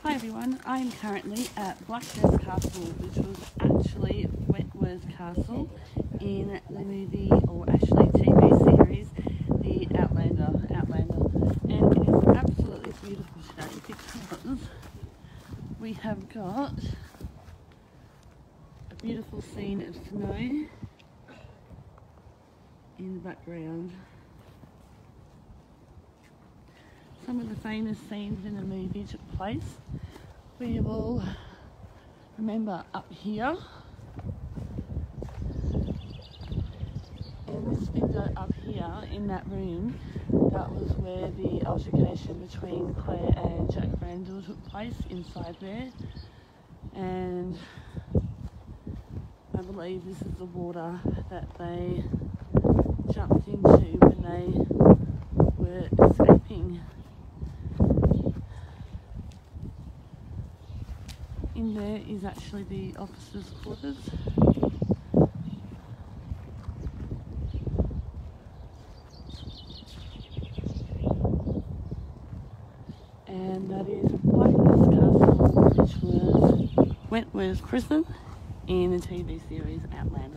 Hi everyone, I'm currently at Blackness Castle, which was actually Wentworth Castle in the movie, or actually TV series, the Outlander. And it is absolutely beautiful today because we have got a beautiful scene of snow in the background. Some of the famous scenes in the movie took place. We will remember up here. In this window up here, in that room, that was where the altercation between Claire and Jack Randall took place, inside there. And I believe this is the water that they jumped into when they were escaping. In there is actually the officers' quarters. And that is Blackness Castle, which was Wentworth's prison in the TV series Outlander.